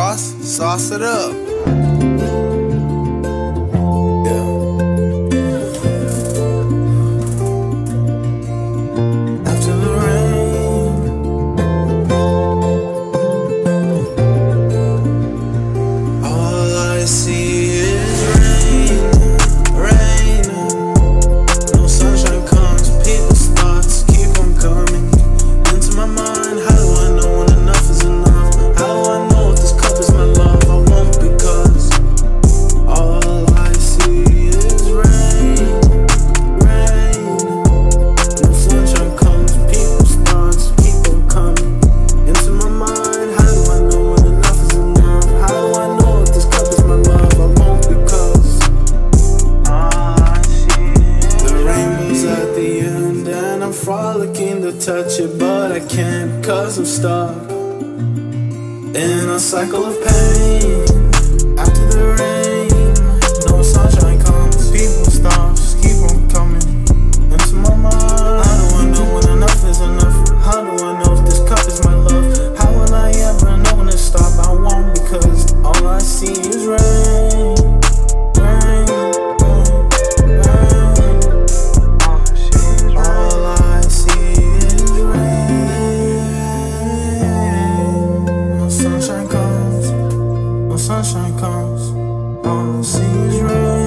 sauce it up. After the rain, all I see is rain. No sunshine comes, people's thoughts keep on coming into my mind. How do I know when enough is enough? How do I know if this cup is my love? I won't, because all I see is rain. No sunshine comes, people's thoughts keep on coming into my mind. How do I know when enough is enough? How do I know if this cup is my love? I won't, because all I see is the rainbows at the end, and I'm frolicking to touch it, but I can't, cause I'm stuck in a cycle of pain. After the rain, no sunshine comes, people's thoughts keep on coming into my mind. How do I know when enough is enough? How do I know if this cup is my love? How will I ever know when to stop? I won't, because all I see is rain. All I see is rain. No sunshine comes, all I see is rain.